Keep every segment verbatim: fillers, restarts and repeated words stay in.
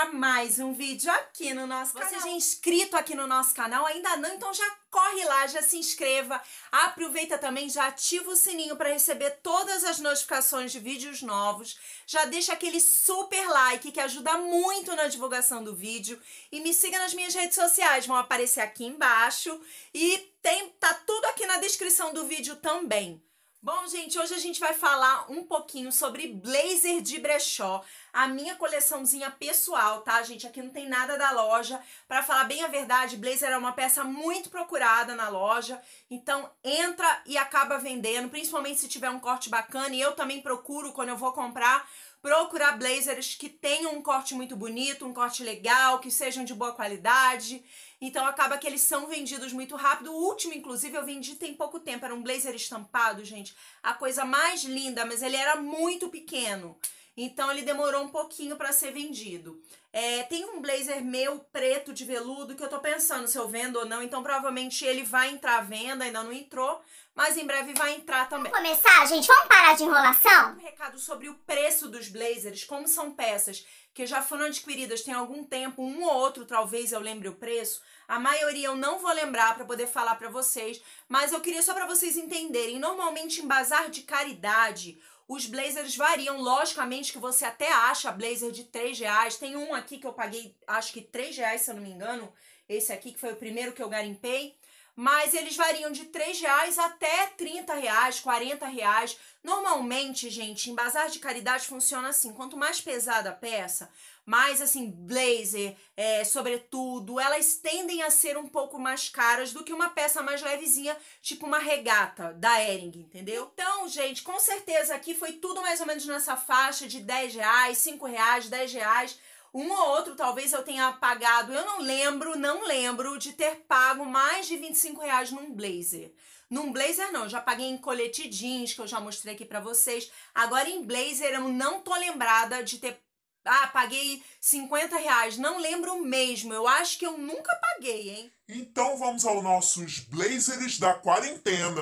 para mais um vídeo aqui no nosso canal. Você já é inscrito aqui no nosso canal? Ainda não? Então já corre lá, já se inscreva. Aproveita também, já ativa o sininho para receber todas as notificações de vídeos novos. Já deixa aquele super like que ajuda muito na divulgação do vídeo. E me siga nas minhas redes sociais, vão aparecer aqui embaixo. E tem, tá tudo aqui na descrição do vídeo também. Bom, gente, hoje a gente vai falar um pouquinho sobre blazer de brechó, a minha coleçãozinha pessoal, tá, gente? Aqui não tem nada da loja. Pra falar bem a verdade, blazer é uma peça muito procurada na loja, então entra e acaba vendendo, principalmente se tiver um corte bacana, e eu também procuro, quando eu vou comprar, procurar blazers que tenham um corte muito bonito, um corte legal, que sejam de boa qualidade. Então acaba que eles são vendidos muito rápido. O último, inclusive, eu vendi tem pouco tempo. Era um blazer estampado, gente. A coisa mais linda, mas ele era muito pequeno. Então ele demorou um pouquinho para ser vendido. É, tem um blazer meu preto de veludo que eu tô pensando se eu vendo ou não. Então provavelmente ele vai entrar à venda, ainda não entrou. Mas em breve vai entrar também. Vamos começar, gente? Vamos parar de enrolação? Um recado sobre o preço dos blazers. Como são peças que já foram adquiridas tem algum tempo, um ou outro talvez eu lembre o preço. A maioria eu não vou lembrar para poder falar para vocês, mas eu queria só para vocês entenderem. Normalmente em bazar de caridade, os blazers variam, logicamente que você até acha blazer de três reais. Tem um aqui que eu paguei, acho que três reais, se eu não me engano. Esse aqui que foi o primeiro que eu garimpei. Mas eles variam de três reais até trinta reais, quarenta reais. Normalmente, gente, em bazar de caridade funciona assim. Quanto mais pesada a peça, mais assim, blazer, é, sobretudo, elas tendem a ser um pouco mais caras do que uma peça mais levezinha, tipo uma regata da Hering, entendeu? Então, gente, com certeza aqui foi tudo mais ou menos nessa faixa de dez reais, cinco reais, dez reais. Um ou outro talvez eu tenha pagado, eu não lembro, não lembro de ter pago mais de vinte e cinco reais num blazer. Num blazer não, eu já paguei em colete jeans, que eu já mostrei aqui pra vocês. Agora em blazer eu não tô lembrada de ter, ah, paguei cinquenta reais. Não lembro mesmo, eu acho que eu nunca paguei, hein? Então vamos aos nossos blazers da quarentena.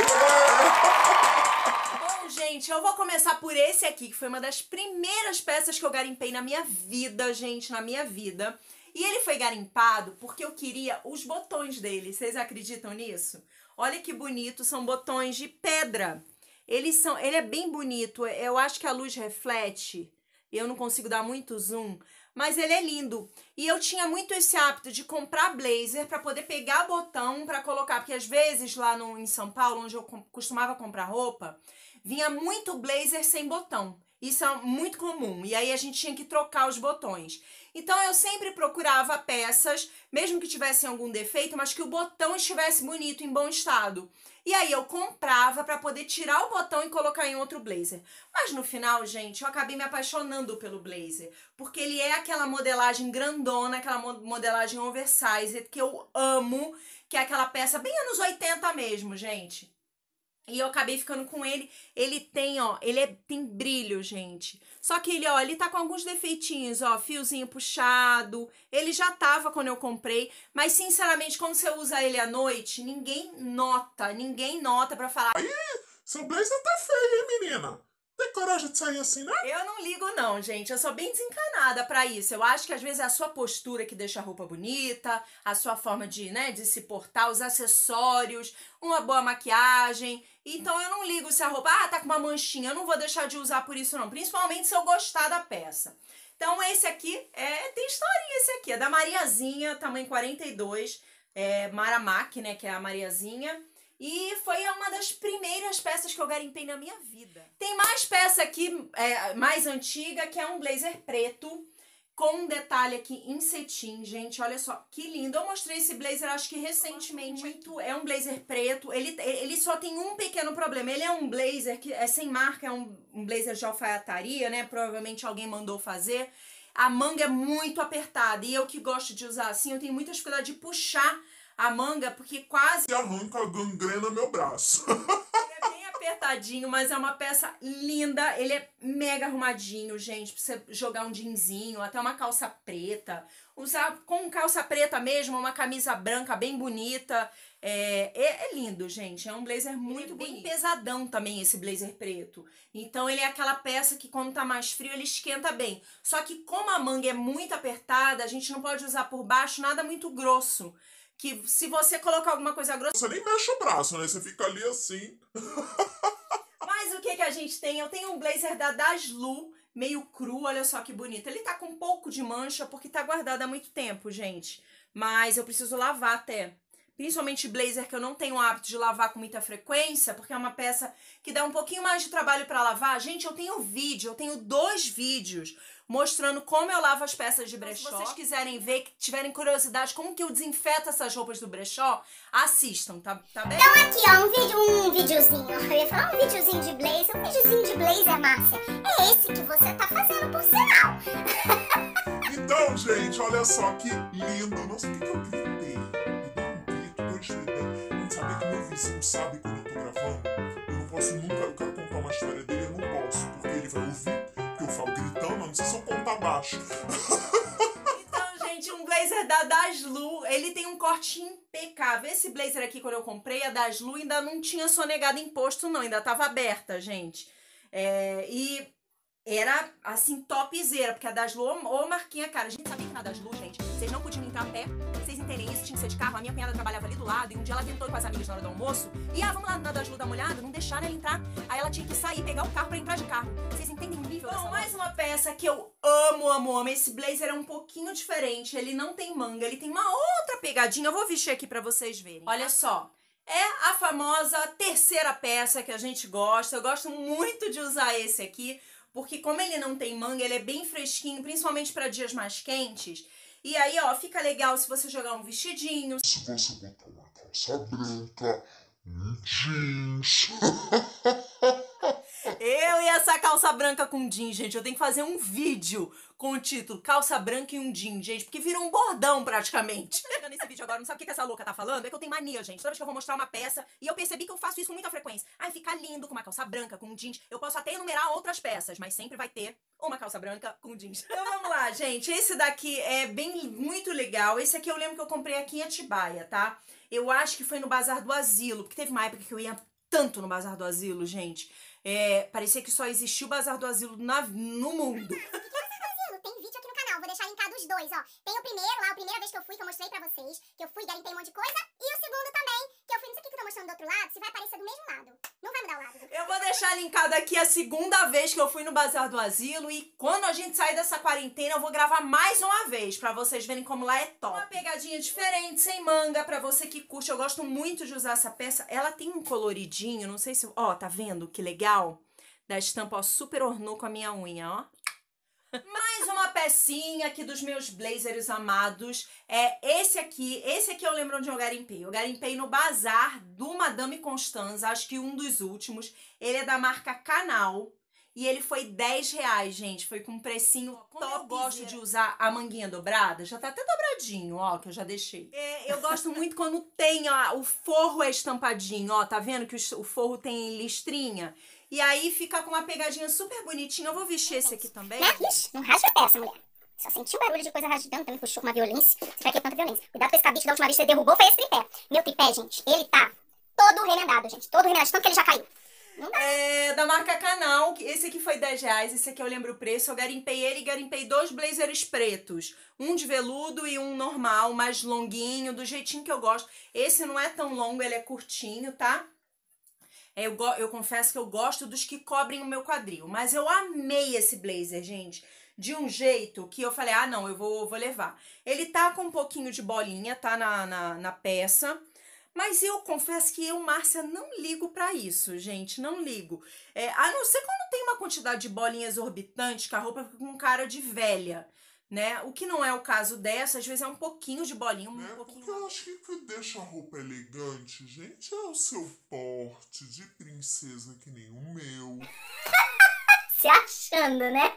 Gente, eu vou começar por esse aqui, que foi uma das primeiras peças que eu garimpei na minha vida, gente, na minha vida. E ele foi garimpado porque eu queria os botões dele. Vocês acreditam nisso? Olha que bonito, são botões de pedra. Eles são, ele é bem bonito, eu acho que a luz reflete. Eu não consigo dar muito zoom, mas ele é lindo. E eu tinha muito esse hábito de comprar blazer para poder pegar botão para colocar, porque às vezes lá no, em São Paulo, onde eu costumava comprar roupa, vinha muito blazer sem botão. Isso é muito comum. E aí a gente tinha que trocar os botões. Então eu sempre procurava peças, mesmo que tivessem algum defeito, mas que o botão estivesse bonito, em bom estado. E aí eu comprava para poder tirar o botão e colocar em outro blazer. Mas no final, gente, eu acabei me apaixonando pelo blazer. Porque ele é aquela modelagem grandona, aquela modelagem oversized que eu amo. Que é aquela peça bem anos oitenta mesmo, gente. E eu acabei ficando com ele. Ele tem, ó, ele é, tem brilho, gente. Só que ele, ó, ele tá com alguns defeitinhos, ó, fiozinho puxado. Ele já tava quando eu comprei, mas sinceramente, quando você usa ele à noite, ninguém nota, ninguém nota pra falar. Aí, seu blazer tá feio, hein, menina? Tem coragem de sair assim, né? Eu não ligo não, gente. Eu sou bem desencanada pra isso. Eu acho que às vezes é a sua postura que deixa a roupa bonita, a sua forma de, né, de se portar, os acessórios, uma boa maquiagem. Então eu não ligo se a roupa, ah, tá com uma manchinha. Eu não vou deixar de usar por isso não. Principalmente se eu gostar da peça. Então esse aqui, é, tem historinha esse aqui. É da Mariazinha, tamanho quarenta e dois. É, Maramac, né, que é a Mariazinha. E foi uma das primeiras peças que eu garimpei na minha vida. Tem mais peça aqui, é, mais antiga, que é um blazer preto, com um detalhe aqui em cetim, gente, olha só, que lindo. Eu mostrei esse blazer, acho que recentemente, muito, é um blazer preto, ele, ele só tem um pequeno problema, ele é um blazer que é sem marca, é um, um blazer de alfaiataria, né, provavelmente alguém mandou fazer. A manga é muito apertada, e eu que gosto de usar assim, eu tenho muita dificuldade de puxar a manga, porque quase arranca a gangrena meu braço. é bem apertada. apertadinho, mas é uma peça linda. Ele é mega arrumadinho, gente, pra você jogar um jeansinho, até uma calça preta. Usar com calça preta mesmo, uma camisa branca bem bonita. É, é, é lindo, gente. É um blazer muito é bem pesadão também, esse blazer preto. Então ele é aquela peça que quando tá mais frio ele esquenta bem. Só que como a manga é muito apertada, a gente não pode usar por baixo nada muito grosso. Que se você colocar alguma coisa grossa... Você nem mexe o braço, né? Você fica ali assim. Mas o que que a gente tem? Eu tenho um blazer da Daslu, meio cru, olha só que bonito. Ele tá com um pouco de mancha porque tá guardado há muito tempo, gente. Mas eu preciso lavar até. Principalmente blazer que eu não tenho o hábito de lavar com muita frequência, porque é uma peça que dá um pouquinho mais de trabalho pra lavar. Gente, eu tenho vídeo, eu tenho dois vídeos mostrando como eu lavo as peças de brechó. Se vocês quiserem ver, que tiverem curiosidade como que eu desinfeto essas roupas do brechó, assistam, tá, tá bem? Então aqui, ó, um, vídeo, um videozinho. Eu ia falar um videozinho de blazer, um videozinho de blazer, Márcia. É esse que você tá fazendo, por sinal. Então, gente, olha só que lindo. Nossa, o que, que eu gritei? A gente sabe que meu vizinho sabe quando eu tô gravando. Eu não posso nunca, eu quero contar uma história dele, eu não posso, porque ele vai ouvir, porque eu falo gritando, eu não sei se eu contar baixo. Então, gente, um blazer da Daslu, ele tem um corte impecável. Esse blazer aqui, quando eu comprei, a Daslu ainda não tinha sonegado imposto, não, ainda tava aberta, gente. É, e era, assim, topzera, porque a Daslu, ô marquinha, cara, a gente sabia que na Daslu, gente, vocês não podiam entrar a pé. Vocês entendem isso, tinha que ser de carro. A minha cunhada trabalhava ali do lado e um dia ela tentou ir com as amigas na hora do almoço. E ah, vamos lá na Daslu dar uma olhada, não deixaram ela entrar. Aí ela tinha que sair, pegar o carro pra entrar de carro. Vocês entendem o nível dessa? Bom, mais uma peça que eu amo, amo, amo. Esse blazer é um pouquinho diferente. Ele não tem manga, ele tem uma outra pegadinha. Eu vou vestir aqui pra vocês verem. Olha só. É a famosa terceira peça que a gente gosta. Eu gosto muito de usar esse aqui, porque como ele não tem manga, ele é bem fresquinho, principalmente pra dias mais quentes. E aí, ó, fica legal se você jogar um vestidinho. Se você botar uma calça branca, um jeans. Eu e essa calça branca com jeans, gente. Eu tenho que fazer um vídeo com o título Calça Branca e um jeans, gente. Porque virou um bordão, praticamente. Chegando nesse vídeo agora, não sabe o que essa louca tá falando? É que eu tenho mania, gente. Toda vez que eu vou mostrar uma peça, e eu percebi que eu faço isso com muita frequência. Ai, fica lindo com uma calça branca, com um jeans. Eu posso até enumerar outras peças, mas sempre vai ter uma calça branca com jeans. Então vamos lá, gente. Esse daqui é bem, muito legal. Esse aqui eu lembro que eu comprei aqui em Atibaia, tá? Eu acho que foi no Bazar do Asilo, porque teve uma época que eu ia tanto no Bazar do Asilo, gente. É, parecia que só existia o Bazar do Asilo na, no mundo. Tem vídeo aqui no canal, vou deixar linkado os dois, ó. Tem o primeiro lá, a primeira vez que eu fui, que eu mostrei pra vocês, que eu fui, garimpei um monte de coisa. E o segundo também, que eu fui, não sei o que eu tô mostrando do outro lado, se vai aparecer do mesmo lado. Não vai mudar o lado. Eu vou deixar linkado aqui a segunda vez que eu fui no Bazar do Asilo. E quando a gente sair dessa quarentena, eu vou gravar mais uma vez, pra vocês verem como lá é top. Uma pegadinha diferente, sem manga, pra você que curte. Eu gosto muito de usar essa peça. Ela tem um coloridinho, não sei se... Ó, tá vendo que legal? Da estampa, ó, super ornou com a minha unha, ó. Mais uma pecinha aqui dos meus blazers amados. É esse aqui. Esse aqui eu lembro onde eu garimpei. Eu garimpei no bazar do Madame Constanza, acho que um dos últimos. Ele é da marca Canal. E ele foi dez reais, gente. Foi com um precinho top. Eu gosto de usar a manguinha dobrada. Já tá até dobradinho, ó, que eu já deixei. É, eu gosto muito quando tem, ó, o forro é estampadinho, ó. Tá vendo que o, o forro tem listrinha? E aí fica com uma pegadinha super bonitinha. Eu vou vestir esse aqui também. Né? Ixi, não rasga a peça, mulher. Só senti um barulho de coisa rasgando, também puxou com uma violência. Você vai ter tanta violência. Cuidado com esse cabide da última vez que você derrubou, foi esse tripé. Meu tripé, gente, ele tá todo remendado, gente. Todo remendado, tanto que ele já caiu. Não dá. É da marca Canal. Esse aqui foi dez reais. Esse aqui eu lembro o preço. Eu garimpei ele e garimpei dois blazers pretos. Um de veludo e um normal, mais longuinho, do jeitinho que eu gosto. Esse não é tão longo, ele é curtinho, tá? Eu, eu confesso que eu gosto dos que cobrem o meu quadril. Mas eu amei esse blazer, gente. De um jeito que eu falei, ah, não, eu vou, vou levar. Ele tá com um pouquinho de bolinha, tá, na, na, na peça. Mas eu confesso que eu, Márcia, não ligo pra isso, gente. Não ligo. É, a não ser quando tem uma quantidade de bolinhas exorbitante, que a roupa fica com cara de velha, né? O que não é o caso dessa, às vezes é um pouquinho de bolinha, um É, pouquinho... porque eu acho que o que deixa a roupa elegante, gente, é o seu porte de princesa que nem o meu. Se achando, né?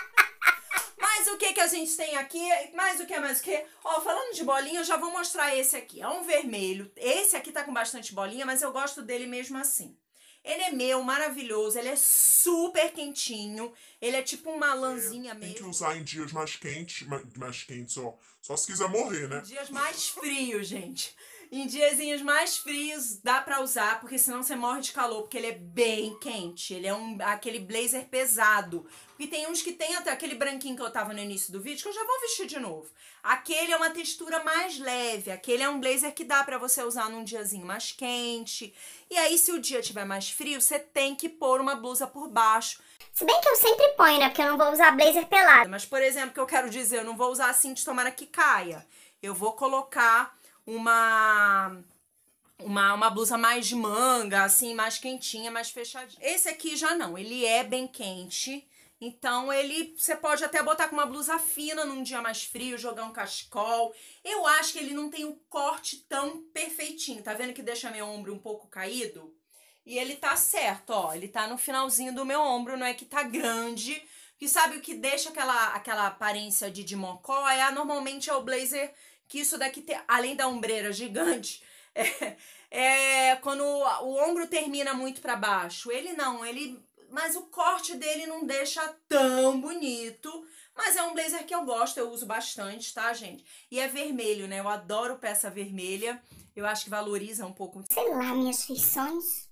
Mas o que que a gente tem aqui? Mais o que, mais o que? Ó, falando de bolinha, eu já vou mostrar esse aqui. É um vermelho. Esse aqui tá com bastante bolinha, mas eu gosto dele mesmo assim. Ele é meu, maravilhoso, ele é super quentinho, ele é tipo uma lãzinha É, tem mesmo. que usar em dias mais quentes, mais, mais quentes, ó. Só se quiser morrer, né? Em dias mais frios, gente. Em diazinhos mais frios dá pra usar, porque senão você morre de calor, porque ele é bem quente. Ele é um, aquele blazer pesado. E tem uns que tem até aquele branquinho que eu tava no início do vídeo, que eu já vou vestir de novo. Aquele é uma textura mais leve, aquele é um blazer que dá pra você usar num diazinho mais quente. E aí, se o dia tiver mais frio, você tem que pôr uma blusa por baixo. Se bem que eu sempre ponho, né? Porque eu não vou usar blazer pelado. Mas, por exemplo, o que eu quero dizer, eu não vou usar assim de tomara que caia. Eu vou colocar uma, uma, uma blusa mais de manga, assim, mais quentinha, mais fechadinha. Esse aqui já não, ele é bem quente. Então, ele, você pode até botar com uma blusa fina num dia mais frio, jogar um cachecol. Eu acho que ele não tem um corte tão perfeitinho. Tá vendo que deixa meu ombro um pouco caído? E ele tá certo, ó. Ele tá no finalzinho do meu ombro, não é que tá grande. Que sabe o que deixa aquela, aquela aparência de, de mocó? É, normalmente é o blazer que isso daqui tem, além da ombreira gigante, é, é quando o, o ombro termina muito pra baixo. Ele não, ele... Mas o corte dele não deixa tão bonito. Mas é um blazer que eu gosto, eu uso bastante, tá, gente? E é vermelho, né? Eu adoro peça vermelha. Eu acho que valoriza um pouco. Sei lá, minhas feições.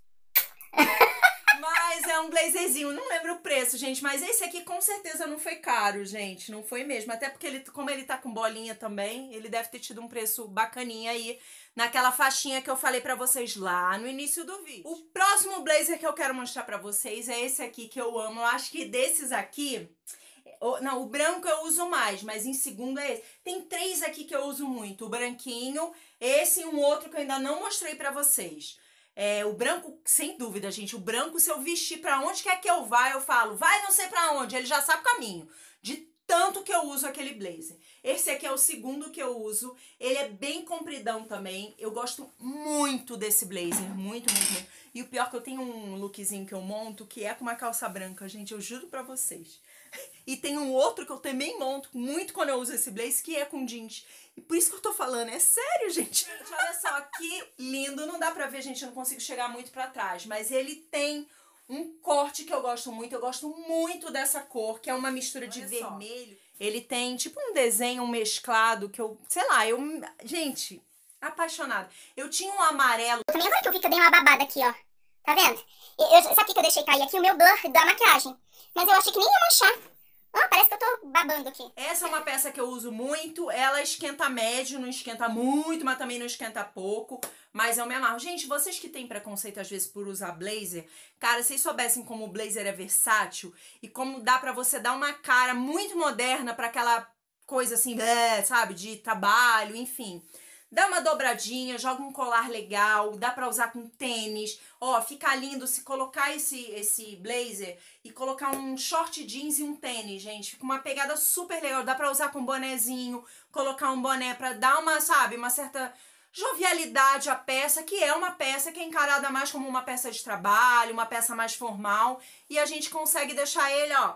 Mas é um blazerzinho, não lembro o preço, gente, mas esse aqui com certeza não foi caro, gente, não foi mesmo, até porque ele, como ele tá com bolinha também, ele deve ter tido um preço bacaninha aí, naquela faixinha que eu falei pra vocês lá no início do vídeo. O próximo blazer que eu quero mostrar pra vocês é esse aqui que eu amo, eu acho que desses aqui, não, o branco eu uso mais, mas em segundo é esse. Tem três aqui que eu uso muito, o branquinho, esse e um outro que eu ainda não mostrei pra vocês. É, o branco, sem dúvida, gente, o branco, se eu vestir pra onde quer que eu vá, eu falo, vai não sei pra onde, ele já sabe o caminho, de tanto que eu uso aquele blazer. Esse aqui é o segundo que eu uso, ele é bem compridão também, eu gosto muito desse blazer, muito, muito, muito. E o pior é que eu tenho um lookzinho que eu monto, que é com uma calça branca, gente, eu juro pra vocês. E tem um outro que eu também monto muito quando eu uso esse blazer, que é com jeans. E por isso que eu tô falando, é sério, gente. Gente, olha só, que lindo. Não dá pra ver, gente, eu não consigo chegar muito pra trás. Mas ele tem um corte que eu gosto muito. Eu gosto muito dessa cor, que é uma mistura de vermelho. Ele tem tipo um desenho mesclado que eu, sei lá, eu... Gente, apaixonada. Eu tinha um amarelo. Também agora que eu vi que eu dei uma babada aqui, ó. Tá vendo? Eu, eu, sabe o que eu deixei cair aqui? O meu blur da maquiagem. Mas eu achei que nem ia manchar. Ah, parece que eu tô babando aqui. Essa é uma peça que eu uso muito. Ela esquenta médio, não esquenta muito, mas também não esquenta pouco. Mas eu me amarro. Gente, vocês que têm preconceito às vezes por usar blazer, cara, vocês soubessem como o blazer é versátil e como dá pra você dar uma cara muito moderna pra aquela coisa assim, é, sabe, de trabalho, enfim. Dá uma dobradinha, joga um colar legal, dá pra usar com tênis. Ó, fica lindo se colocar esse, esse blazer e colocar um short jeans e um tênis, gente. Fica uma pegada super legal. Dá pra usar com bonezinho, colocar um boné pra dar uma, sabe, uma certa jovialidade à peça, que é uma peça que é encarada mais como uma peça de trabalho, uma peça mais formal. E a gente consegue deixar ele, ó...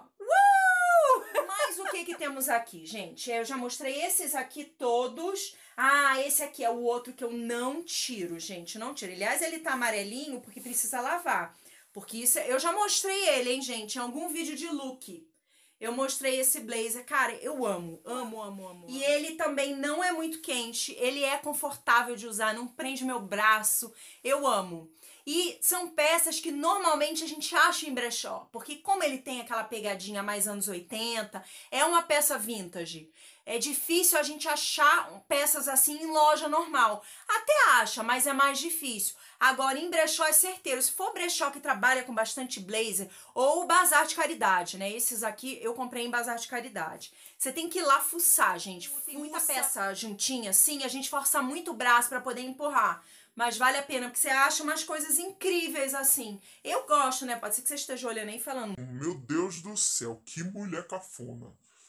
Uh! Mas o que que temos aqui, gente? Eu já mostrei esses aqui todos... Ah, esse aqui é o outro que eu não tiro, gente, não tiro. Aliás, ele tá amarelinho porque precisa lavar. Porque isso, eu já mostrei ele, hein, gente, em algum vídeo de look. Eu mostrei esse blazer, cara, eu amo, amo, amo, amo. E ele também não é muito quente, ele é confortável de usar, não prende meu braço, eu amo. E são peças que normalmente a gente acha em brechó, porque como ele tem aquela pegadinha mais anos oitenta, é uma peça vintage. É difícil a gente achar peças assim em loja normal. Até acha, mas é mais difícil. Agora, em brechó é certeiro. Se for brechó que trabalha com bastante blazer, ou o bazar de caridade, né? Esses aqui eu comprei em bazar de caridade. Você tem que ir lá fuçar, gente. Tem muita peça juntinha, assim, a gente força muito o braço pra poder empurrar. Mas vale a pena, porque você acha umas coisas incríveis assim. Eu gosto, né? Pode ser que você esteja olhando aí e falando... Meu Deus do céu, que mulher cafona.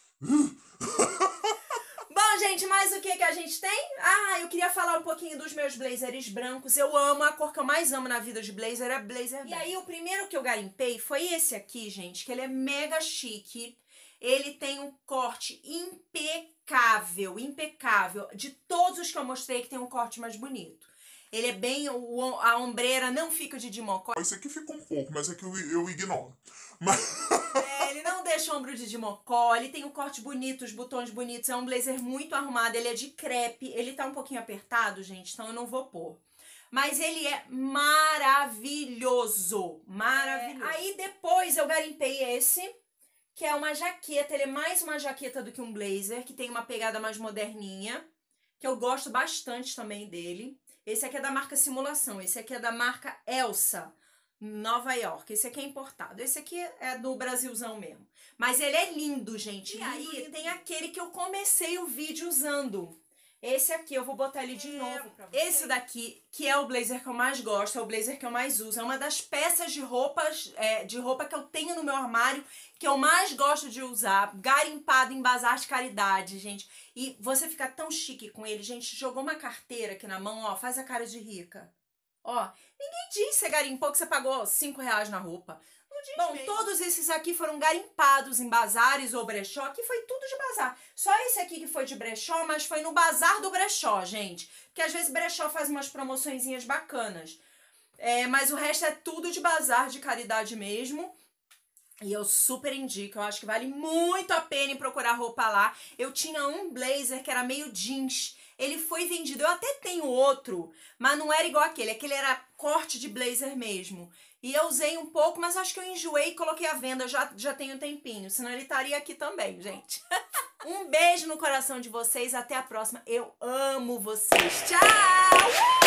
Bom, gente, mais o que que a gente tem? Ah, eu queria falar um pouquinho dos meus blazers brancos. Eu amo, a cor que eu mais amo na vida de blazer é blazer branco. E aí, o primeiro que eu garimpei foi esse aqui, gente, que ele é mega chique. Ele tem um corte impecável, impecável. De todos os que eu mostrei, que tem um corte mais bonito. Ele é bem... O, a ombreira não fica de dimocó. Esse aqui fica um pouco, mas é que eu, eu ignoro. Mas... É, ele não deixa o ombro de dimocó, ele tem o corte bonito, os botões bonitos, é um blazer muito arrumado, ele é de crepe, ele tá um pouquinho apertado, gente, então eu não vou pôr. Mas ele é maravilhoso, maravilhoso. É, aí depois eu garimpei esse, que é uma jaqueta, ele é mais uma jaqueta do que um blazer, que tem uma pegada mais moderninha, que eu gosto bastante também dele. Esse aqui é da marca Simulação, esse aqui é da marca Elsa, Nova York. Esse aqui é importado, esse aqui é do Brasilzão mesmo. Mas ele é lindo, gente. E aí lindo, tem lindo. Aquele que eu comecei o vídeo usando. Esse aqui, eu vou botar ele de é, novo pra vocês. Esse daqui, que é o blazer que eu mais gosto, é o blazer que eu mais uso. É uma das peças de roupas, é, de roupa que eu tenho no meu armário, que eu mais gosto de usar. Garimpado em bazar de caridade, gente. E você fica tão chique com ele, gente. Jogou uma carteira aqui na mão, ó, faz a cara de rica. Ó, ninguém diz que você garimpou que você pagou cinco reais na roupa. Não diz Bom, mesmo. Todos esses aqui foram garimpados em bazares ou brechó, que foi tudo de bazar. Só esse aqui que foi de brechó, mas foi no bazar do brechó, gente. Porque às vezes brechó faz umas promoçõezinhas bacanas. É, mas o resto é tudo de bazar de caridade mesmo. E eu super indico, eu acho que vale muito a pena ir procurar roupa lá. Eu tinha um blazer que era meio jeans. Ele foi vendido, eu até tenho outro, mas não era igual aquele. Aquele era corte de blazer mesmo. E eu usei um pouco, mas acho que eu enjoei e coloquei à venda, já, já tem um tempinho. Senão ele estaria aqui também, gente. Um beijo no coração de vocês, até a próxima. Eu amo vocês. Tchau!